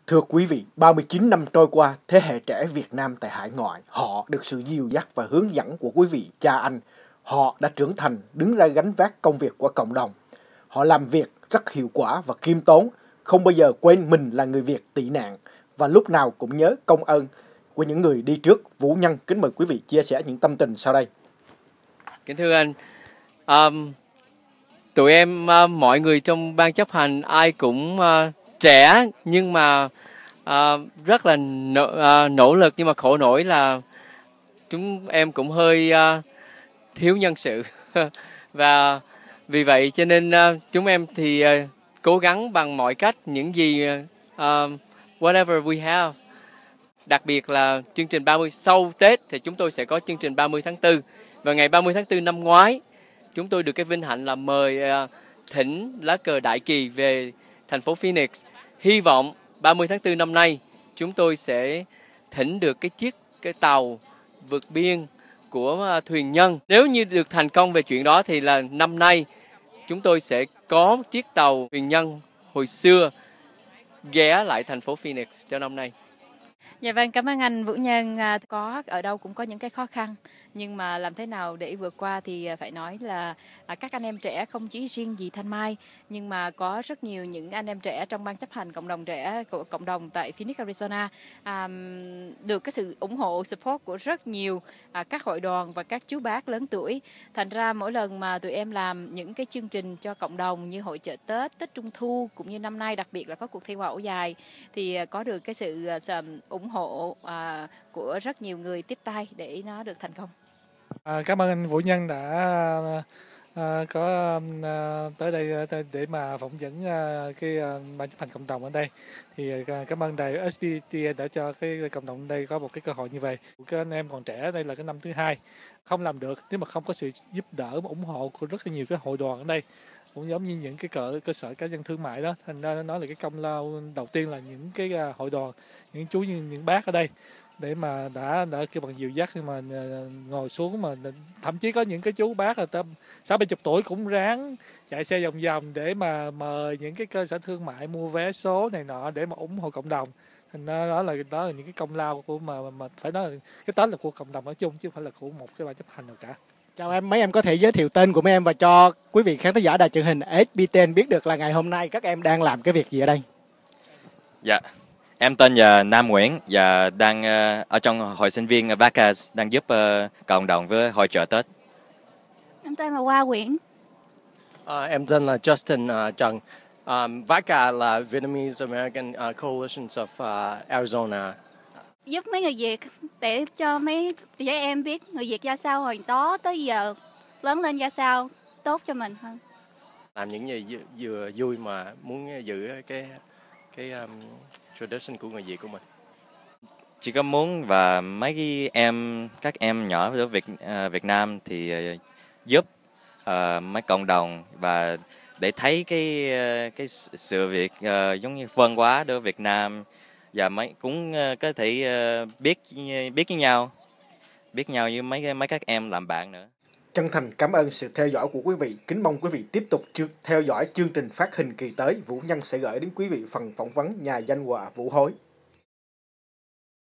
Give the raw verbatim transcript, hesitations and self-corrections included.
Thưa quý vị, ba mươi chín năm trôi qua, thế hệ trẻ Việt Nam tại hải ngoại, họ được sự dìu dắt và hướng dẫn của quý vị cha anh. Họ đã trưởng thành, đứng ra gánh vác công việc của cộng đồng. Họ làm việc rất hiệu quả và khiêm tốn, không bao giờ quên mình là người Việt tị nạn và lúc nào cũng nhớ công ơn của những người đi trước. Vũ Nhân kính mời quý vị chia sẻ những tâm tình sau đây. Kính thưa anh, um, tụi em uh, mọi người trong ban chấp hành ai cũng uh, trẻ nhưng mà uh, rất là nỗ, uh, nỗ lực, nhưng mà khổ nỗi là chúng em cũng hơi uh, thiếu nhân sự và vì vậy cho nên uh, chúng em thì uh, cố gắng bằng mọi cách những gì uh, whatever we have. Đặc biệt là chương trình ba mươi sau Tết thì chúng tôi sẽ có chương trình ba mươi tháng tư. Và ngày ba mươi tháng tư năm ngoái, chúng tôi được cái vinh hạnh là mời uh, thỉnh lá cờ đại kỳ về thành phố Phoenix. Hy vọng ba mươi tháng tư năm nay chúng tôi sẽ thỉnh được cái chiếc cái tàu vượt biên của uh, thuyền nhân. Nếu như được thành công về chuyện đó thì là năm nay chúng tôi sẽ có chiếc tàu thuyền nhân hồi xưa ghé lại thành phố Phoenix cho năm nay. Dạ vâng, cảm ơn anh Vũ Nhân. Có ở đâu cũng có những cái khó khăn, nhưng mà làm thế nào để vượt qua thì phải nói là các anh em trẻ không chỉ riêng gì Thanh Mai, nhưng mà có rất nhiều những anh em trẻ trong ban chấp hành cộng đồng trẻ của cộng đồng tại Phoenix, Arizona um, được cái sự ủng hộ, support của rất nhiều uh, các hội đoàn và các chú bác lớn tuổi. Thành ra mỗi lần mà tụi em làm những cái chương trình cho cộng đồng như hội chợ Tết, Tết Trung Thu, cũng như năm nay đặc biệt là có cuộc thi hoa ổ dài, thì uh, có được cái sự uh, ủng hộ à, của rất nhiều người tiếp tay để nó được thành công. À, cảm ơn anh Vũ Nhân đã à, có à, tới đây để mà phỏng vấn à, cái à, ban chấp hành cộng đồng ở đây. Thì à, cảm ơn đài ét bê tê en đã cho cái cộng đồng ở đây có một cái cơ hội như vậy. Các anh em còn trẻ, đây là cái năm thứ hai, không làm được nếu mà không có sự giúp đỡ, ủng hộ của rất là nhiều cái hội đoàn ở đây, cũng giống như những cái cơ, cơ sở cá nhân thương mại đó. Thành ra nó là cái công lao đầu tiên là những cái hội đoàn, những chú như những bác ở đây để mà đã đã kêu bằng dìu dắt, nhưng mà ngồi xuống mà thậm chí có những cái chú bác là tầm sáu bảy chục tuổi cũng ráng chạy xe vòng vòng để mà mời những cái cơ sở thương mại mua vé số này nọ để mà ủng hộ cộng đồng. Thành ra đó là đó là những cái công lao của mà mà phải nói là cái Tết là của cộng đồng nói chung chứ không phải là của một cái ban chấp hành nào cả. Chào em, mấy em có thể giới thiệu tên của mấy em và cho quý vị khán giả đài truyền hình ét bê tê en biết được là ngày hôm nay các em đang làm cái việc gì ở đây? Dạ, em tên là Nam Nguyễn và đang uh, ở trong hội sinh viên Vacas, đang giúp uh, cộng đồng với hội chợ Tết. Em tên là Hoa Nguyễn. À, em tên là Justin uh, Trần. Um, Vaca là Vietnamese American uh, Coalition of uh, Arizona. Giúp mấy người Việt để cho mấy trẻ em biết người Việt ra sao hồi đó tới giờ, lớn lên ra sao tốt cho mình hơn. Làm những gì vừa vui mà muốn giữ cái cái um, tradition của người Việt của mình. Chỉ có muốn và mấy cái em các em nhỏ ở Việt uh, Việt Nam thì uh, giúp uh, mấy cộng đồng và để thấy cái uh, cái sự việc uh, giống như văn hóa ở Việt Nam, và mấy cũng uh, có thể uh, biết biết với nhau, biết nhau với mấy mấy các em làm bạn nữa. Chân thành cảm ơn sự theo dõi của quý vị. Kính mong quý vị tiếp tục theo dõi chương trình phát hình kỳ tới. Vũ Nhân sẽ gửi đến quý vị phần phỏng vấn nhà danh họa Vũ Hối.